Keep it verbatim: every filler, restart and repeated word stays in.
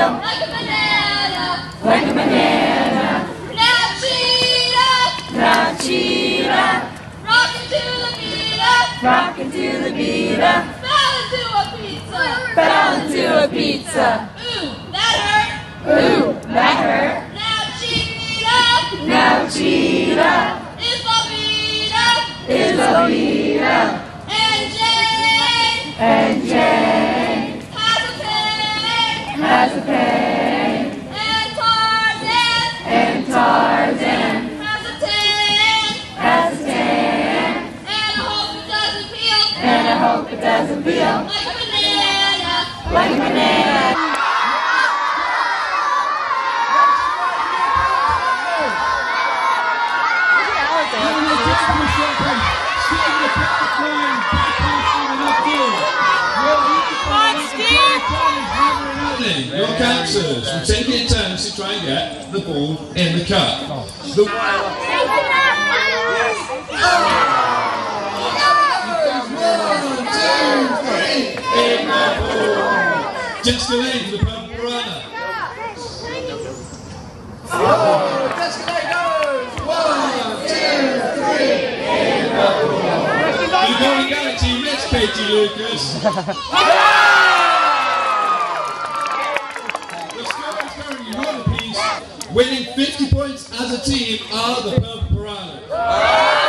peel. Like a banana. Like a banana. Now cheetah. Now cheetah. Rockin' to the beat. Rockin' to the beat. Fell into a pizza. Fell into a pizza. Ooh, that hurt. Ooh, that hurt. Now cheetah. Now cheetah. Is a beater. Is a beater. And Jane. And Jane Has a pain. has a pain. And Tarzan. And Tarzan Has a tan. has a tan. And I hope it doesn't peel. And I hope it doesn't feel Like a banana. like a banana. Your cancers will take it in turns to try and get the ball in the cup. The Jessica Lane for the Purple Piranha. Oh, Jessica Lane goes! One, two, three, in the pool. The Golden Galaxy, Miss Katie Lucas. The score is currently one apiece. Winning fifty points as a team are the Purple Piranha.